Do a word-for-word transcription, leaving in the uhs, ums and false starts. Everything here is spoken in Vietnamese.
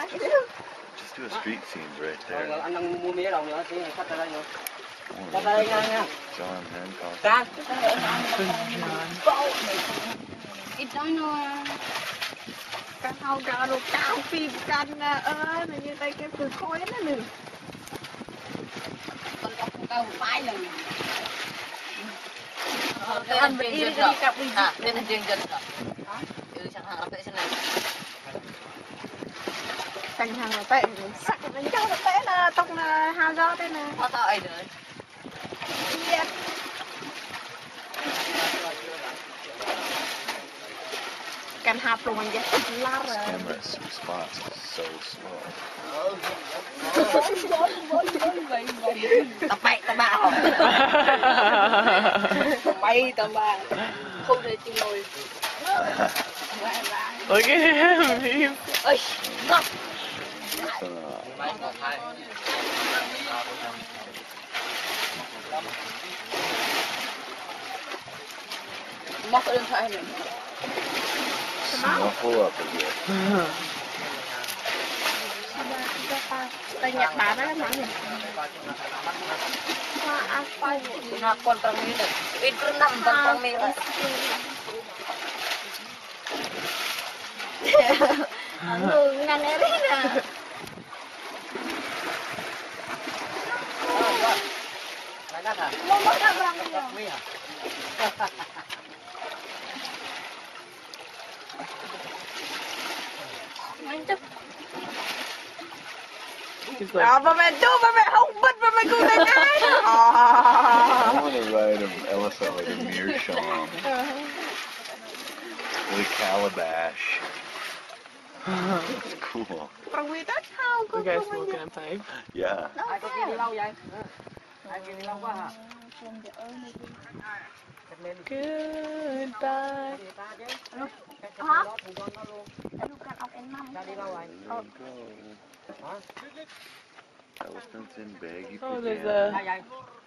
Just do a street scenes right there. Rồi anh đang mua mía đâu nữa, tí khách ra đây nữa. Ra đây nha nha. John Hancock. Ra. Ít đó nó cái hao cả đồ cao phim căn ơi là như tay cái từ khói nó nè. Con cặp cao phái là. Anh bị đi cặp đi. À, nên anh dừng dừng rồi. Ừ, chẳng hạn là vậy này. Cành hàng là tệ, sắc nó cho nó tệ là tóc là hao do thế nè. Có tao ấy rồi. Yes. Can have luôn anh vậy. Camera's response is so slow. Tập bậy tập bạo. Bay tập bạo. Không thể chịu nổi. Look at him. He's... Ơi, ngọc. Móc cái điện thoại này. Snuffle up again. Tay nhặt đá đó mà nhỉ. Hoa apa ini? Nak kontrak ini. Itu enam kontrak ini. Ang nga na rin ah. Mama ka brang niya. Mantap. À, ba mẹ chú, ba mẹ không biết, ba mẹ cũng thấy ai. I want to ride him Elsa like a meerschaum. With a calabash. That's cool. You guys smoking a pipe? Yeah. Ai có kia đi lâu vậy? Ai kia đi lâu quá hả? Goodbye. Hả? Em cần học em năm. Ra đi lâu rồi. Elephants in baggy Oh, there's pajamas. a Ra vậy.